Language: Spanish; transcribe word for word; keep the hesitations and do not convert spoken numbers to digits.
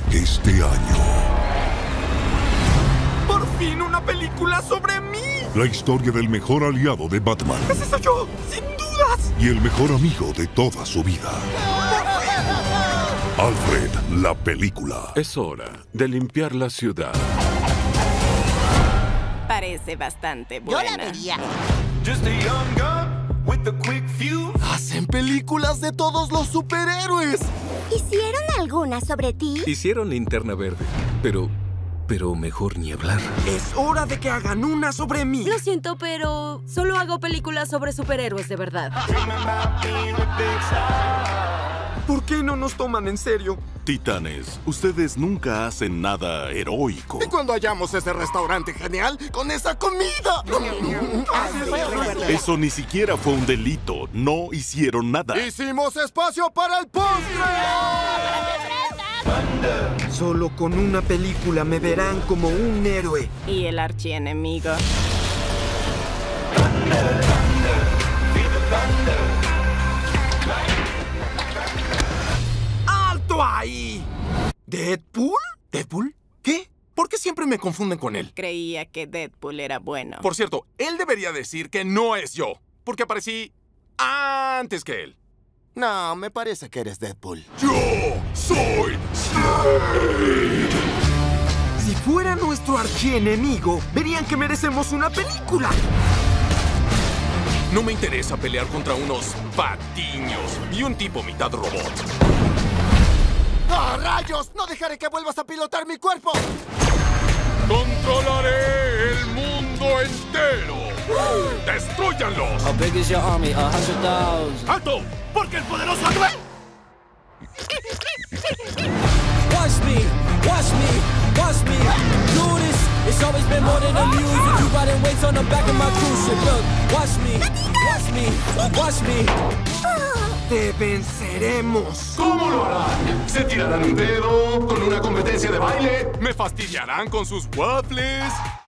este año. ¡Por fin una película sobre mí! La historia del mejor aliado de Batman. ¡Ese soy yo! ¡Sin dudas! Y el mejor amigo de toda su vida. Alfred, la película. Es hora de limpiar la ciudad. Parece bastante buena. Yo la vería. ¡Hacen películas de todos los superhéroes! ¿Hicieron alguna sobre ti? Hicieron Linterna Verde, pero... pero mejor ni hablar. ¡Es hora de que hagan una sobre mí! Lo siento, pero solo hago películas sobre superhéroes de verdad. ¿Por qué no nos toman en serio? Titanes, ustedes nunca hacen nada heroico. ¿Y cuando hallamos ese restaurante genial con esa comida? Eso ni siquiera fue un delito. No hicieron nada. ¡Hicimos espacio para el postre! Solo con una película me verán como un héroe. Y el archienemigo. ¡Alto ahí! ¿Deadpool? ¿Deadpool? ¿Qué? ¿Por qué siempre me confunden con él? Creía que Deadpool era bueno. Por cierto, él debería decir que no es yo, porque aparecí antes que él. No, me parece que eres Deadpool. ¡Yo soy Slade! Si fuera nuestro archienemigo, verían que merecemos una película. No me interesa pelear contra unos patiños y un tipo mitad robot. ¡Ah, rayos! ¡No dejaré que vuelvas a pilotar mi cuerpo! ¡Controlaré el mundo entero! ¡Destrúyanlos! How big is your army? A hundred thousand. ¡Alto! ¡Porque el poderoso Andrés! Watch me, watch me, watch me do this. It's always been more than a music. You riding weights on the back of my cruise ship. Look, watch me, watch me, watch me. ¡Te venceremos! ¿Cómo lo harán? ¿Se tirarán un dedo con una competencia de baile? ¿Me fastidiarán con sus waffles?